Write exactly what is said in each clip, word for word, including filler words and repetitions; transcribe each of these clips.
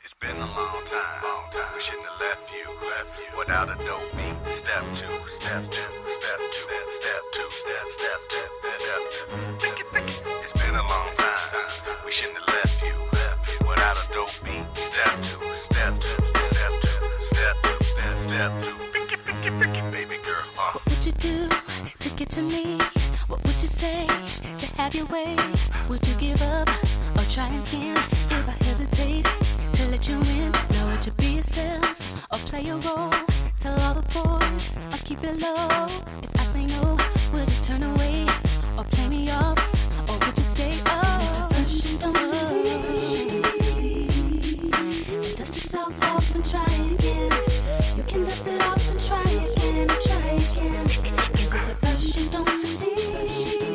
It's been a long time, long time. We shouldn't have left you, left you without a dope beat. Step two, step two, step two, step two, step, step two, step two. Think it, think it. It's been a long time. We shouldn't have left you, left you without a dope beat. Step two, step two, step two, step two, step, step two. Think it, think it, think it, baby girl. Uh. What would you do to get to me? What would you say to have your way? Would you give up or try again? If I hesitate to let you in, now would you be yourself or play a role? Tell all the boys or keep it low. If I say no, would you turn away or play me off, or would you stay? Oh, first you don't succeed, dust yourself off and try again. You can dust it off and try again, try again. 'Cause if at first you don't succeed,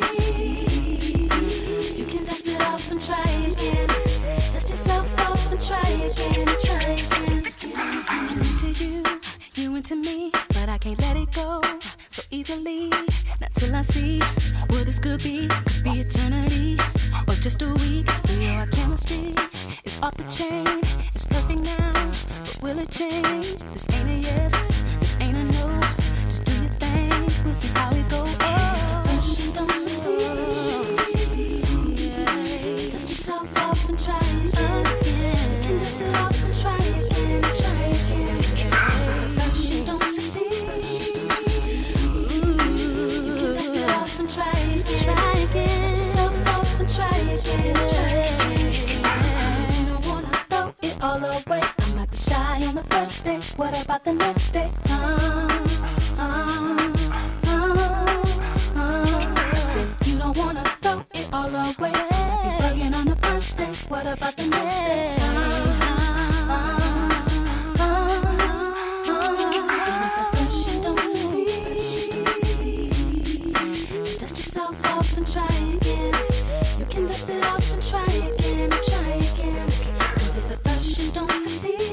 you can dust it off and try again. Dust yourself off and try again, try again. I'm into you, you into me, but I can't let it go so easily. Not till I see what this could be. Could be eternity or just a week. We know our chemistry is off the chain. It's perfect now, but will it change? This ain't a yes, this ain't a no. Just do your thing, we'll see how it goes. Oh, first you don't succeed. Dust yourself off and try again. You can dust it off and try again, try again. So first you don't succeed. You can dust it off and try again, try again. Dust yourself off and try again, try again. You don't wanna throw it all away. I might be shy on the first day. What about the next day? Uh, uh, uh, uh. I said you don't wanna throw it all away. Might be bugging on the first day. What about the next day? Uh, uh, uh, uh. And if at first you don't succeed, dust yourself off and try again. You can dust it off and try again, try again. 'Cause if at first you don't succeed,